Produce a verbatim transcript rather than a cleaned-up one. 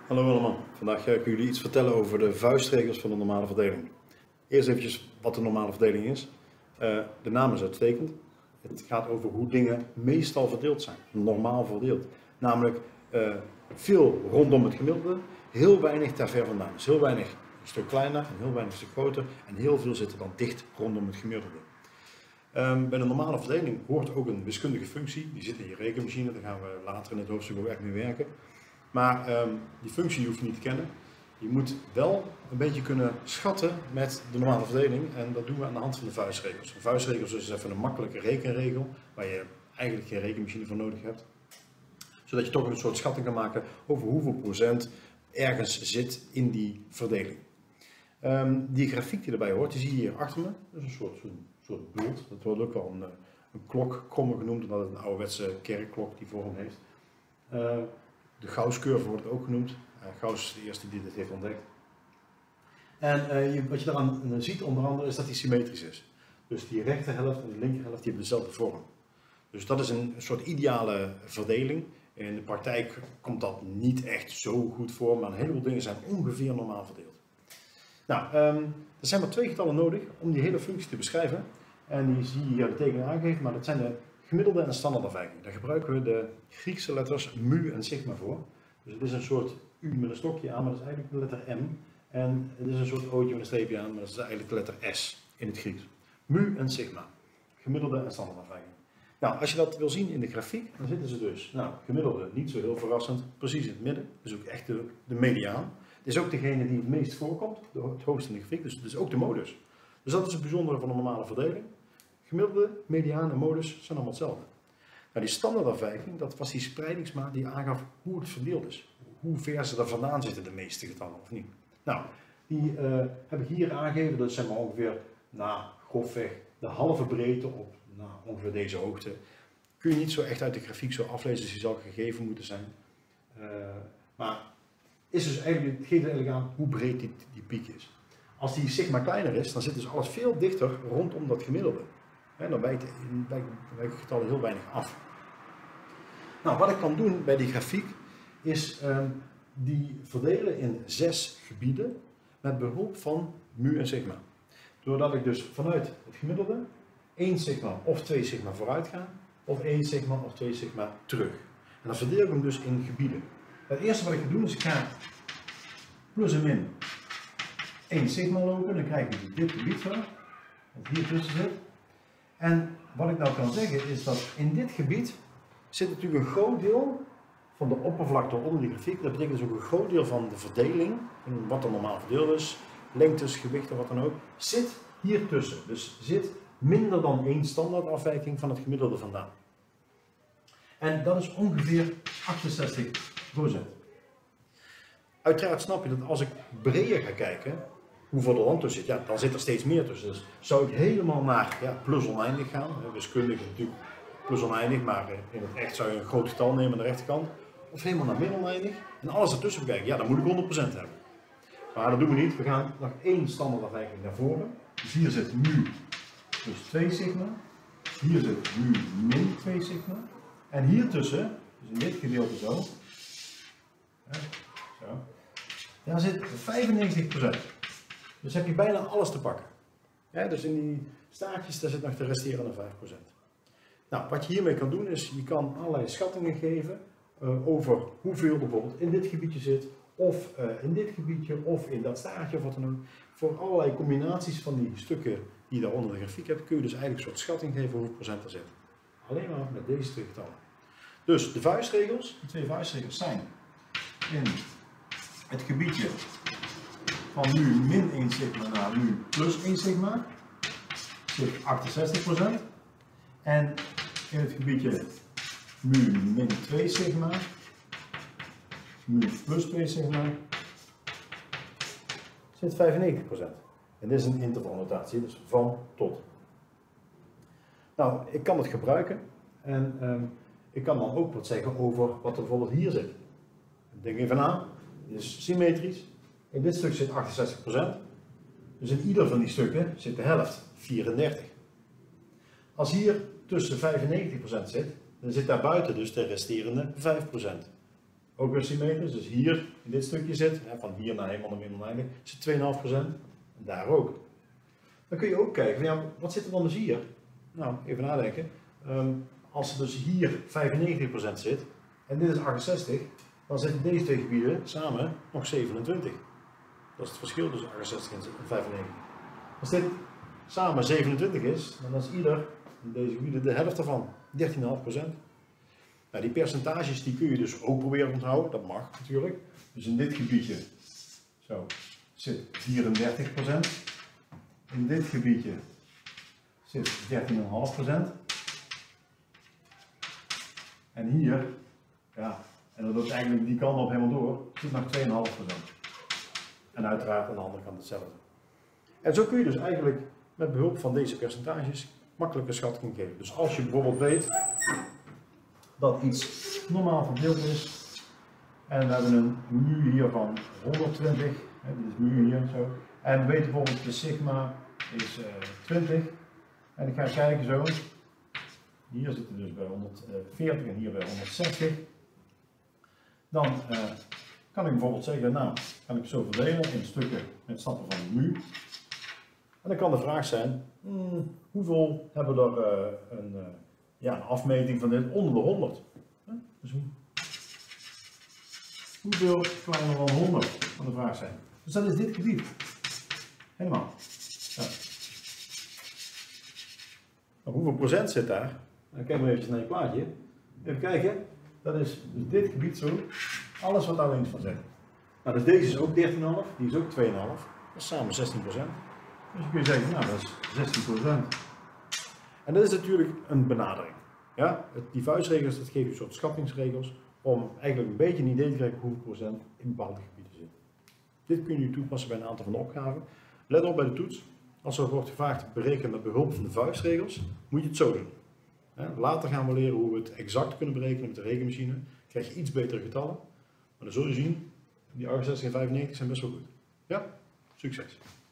Hallo allemaal, vandaag ga ik jullie iets vertellen over de vuistregels van de normale verdeling. Eerst eventjes wat de normale verdeling is. Uh, de naam is uitstekend. Het gaat over hoe dingen meestal verdeeld zijn, normaal verdeeld. Namelijk uh, veel rondom het gemiddelde, heel weinig ter ver vandaan. Dus heel weinig een stuk kleiner en heel weinig een stuk groter en heel veel zit er dan dicht rondom het gemiddelde. Um, bij de normale verdeling hoort ook een wiskundige functie, die zit in je rekenmachine, daar gaan we later in het hoofdstuk ook echt mee werken. Maar um, die functie hoef je niet te kennen. Je moet wel een beetje kunnen schatten met de normale verdeling en dat doen we aan de hand van de vuistregels. Een vuistregel is dus even een makkelijke rekenregel waar je eigenlijk geen rekenmachine voor nodig hebt. Zodat je toch een soort schatting kan maken over hoeveel procent ergens zit in die verdeling. Um, die grafiek die erbij hoort, die zie je hier achter me. Dat is een soort, een soort bult. Dat wordt ook wel een, een klokkromme genoemd omdat het een ouderwetse kerkklok die vorm heeft. Uh, De Gauss-curve wordt het ook genoemd. Uh, Gauss is de eerste die dit heeft ontdekt. En uh, je, wat je daaraan uh, ziet onder andere is dat die symmetrisch is. Dus die rechterhelft en de linkerhelft die hebben dezelfde vorm. Dus dat is een, een soort ideale verdeling. In de praktijk komt dat niet echt zo goed voor, maar een heleboel dingen zijn ongeveer normaal verdeeld. Nou, um, er zijn maar twee getallen nodig om die hele functie te beschrijven. En die zie je hier de tekening aangegeven, maar dat zijn de gemiddelde en de standaardafwijking. Daar gebruiken we de Griekse letters mu en sigma voor. Dus het is een soort u met een stokje aan, maar dat is eigenlijk de letter M. En het is een soort ootje met een streepje aan, maar dat is eigenlijk de letter S in het Grieks. Mu en sigma. Gemiddelde en standaardafwijking. Nou, als je dat wil zien in de grafiek, dan zitten ze dus, nou, gemiddelde niet zo heel verrassend, precies in het midden. Dus ook echt de, de mediaan. Het is ook degene die het meest voorkomt, het hoogste in de grafiek, dus het is ook de modus. Dus dat is het bijzondere van de normale verdeling. Gemiddelde, mediaan en modus zijn allemaal hetzelfde. Nou, die standaardafwijking, dat was die spreidingsmaat die aangaf hoe het verdeeld is. Hoe ver ze er vandaan zitten, de meeste getallen, of niet. Nou, die uh, heb ik hier aangegeven, dat is zeg maar ongeveer, nou, grofweg de halve breedte op nou, ongeveer deze hoogte. Kun je niet zo echt uit de grafiek zo aflezen, dus die zal gegeven moeten zijn. Uh, maar is dus eigenlijk, het geeft eigenlijk aan hoe breed die, die piek is. Als die sigma kleiner is, dan zit dus alles veel dichter rondom dat gemiddelde. En dan wijken de getallen heel weinig af. Nou, wat ik kan doen bij die grafiek is um, die verdelen in zes gebieden met behulp van mu en sigma. Doordat ik dus vanuit het gemiddelde één sigma of twee sigma vooruit ga, of één sigma of twee sigma terug. En dan verdeel ik hem dus in gebieden. Het eerste wat ik ga doen is ik ga plus en min één sigma lopen, dan krijg ik dit gebied zo, wat hier tussen zit. En wat ik nou kan zeggen is dat in dit gebied zit natuurlijk een groot deel van de oppervlakte onder die grafiek. Dat betekent dus ook een groot deel van de verdeling, wat er normaal verdeeld is, lengtes, gewichten, wat dan ook, zit hier tussen. Dus zit minder dan één standaardafwijking van het gemiddelde vandaan. En dat is ongeveer achtenzestig procent. Uiteraard snap je dat als ik breder ga kijken, hoeveel er dan tussen zit, ja, dan zit er steeds meer tussen. Dus zou ik helemaal naar ja, plus oneindig gaan, wiskundig natuurlijk plus oneindig, maar in het echt zou je een groot getal nemen aan de rechterkant, of helemaal naar min oneindig en alles ertussen bekijken, ja, dan moet ik honderd procent hebben. Maar dat doen we niet, we gaan nog één standaardafwijking naar voren. Dus hier zit mu plus twee sigma, hier zit mu min twee sigma, en hier tussen, dus in dit gedeelte zo, zo daar zit vijfennegentig procent. Dus heb je bijna alles te pakken. Ja, dus in die staartjes daar zit nog de resterende vijf procent. Nou, wat je hiermee kan doen is, je kan allerlei schattingen geven uh, over hoeveel er bijvoorbeeld in dit gebiedje zit, of uh, in dit gebiedje, of in dat staartje, of wat dan ook. Voor allerlei combinaties van die stukken die je daar onder de grafiek hebt, kun je dus eigenlijk een soort schatting geven hoeveel procent er zit. Alleen maar met deze twee getallen. Dus de vuistregels, de twee vuistregels zijn in het gebiedje van nu min één sigma naar nu plus één sigma, zit achtenzestig procent. En in het gebiedje mu min twee sigma, mu plus twee sigma, zit vijfennegentig procent. En dit is een intervalnotatie, dus van tot. Nou, ik kan het gebruiken en um, ik kan dan ook wat zeggen over wat er bijvoorbeeld hier zit. Denk even na, dit is symmetrisch. In dit stuk zit achtenzestig procent. Dus in ieder van die stukken zit de helft, vierendertig. Als hier tussen vijfennegentig procent zit, dan zit daar buiten dus de resterende vijf procent. ook weer symmetrisch. Dus hier in dit stukje zit, hè, van hier naar helemaal naar min oneindig, zit twee komma vijf procent. En daar ook. Dan kun je ook kijken, van, ja, wat zit er dan dus hier? Nou, even nadenken. Um, als er dus hier vijfennegentig procent zit en dit is achtenzestig, dan zitten deze twee gebieden samen nog zevenentwintig. Dat is het verschil tussen achtenzestig en vijfennegentig. Als dit samen zevenentwintig is, dan is ieder in deze gebieden de helft ervan, dertien komma vijf procent. Nou, die percentages die kun je dus ook proberen te onthouden, dat mag natuurlijk. Dus in dit gebiedje zo, zit vierendertig procent. In dit gebiedje zit dertien komma vijf procent. En hier, ja, en dat loopt eigenlijk die kant op helemaal door, zit nog twee komma vijf procent. En uiteraard aan de andere kant hetzelfde. En zo kun je dus eigenlijk met behulp van deze percentages makkelijke schatting geven. Dus als je bijvoorbeeld weet dat iets normaal verdeeld is en we hebben een mu hier van honderdtwintig, hè, dit is mu hier zo, en we weten bijvoorbeeld de sigma is uh, twintig en ik ga kijken zo, hier zitten we dus bij honderdveertig en hier bij honderdzestig, dan uh, kan ik bijvoorbeeld zeggen, nou, kan ik zo verdelen in stukken met stappen van de mu. En dan kan de vraag zijn, hmm, hoeveel hebben er uh, een, uh, ja, een afmeting van dit onder de honderd? Huh? Dus hoe, hoeveel kleiner dan honderd kan de vraag zijn? Dus dat is dit gebied. Helemaal. Ja. Nou, hoeveel procent zit daar? Dan kijken we even naar je plaatje. Even kijken. Dat is dus dit gebied zo. Alles wat daar links van zit. Nou, dus deze is ook dertien komma vijf. Die is ook twee komma vijf. Dat is samen zestien procent. Dus je kunt zeggen, nou dat is zestien procent. En dat is natuurlijk een benadering. Ja? Die vuistregels, dat geeft je een soort schattingsregels om eigenlijk een beetje een idee te krijgen hoeveel procent in bepaalde gebieden zit. Dit kun je toepassen bij een aantal van de opgaven. Let op bij de toets. Als er wordt gevraagd berekenen met behulp van de vuistregels, moet je het zo doen. Later gaan we leren hoe we het exact kunnen berekenen met de rekenmachine. Dan krijg je iets betere getallen. Maar dan zul je zien, die achtenzestig en vijfennegentig zijn best wel goed. Ja, succes!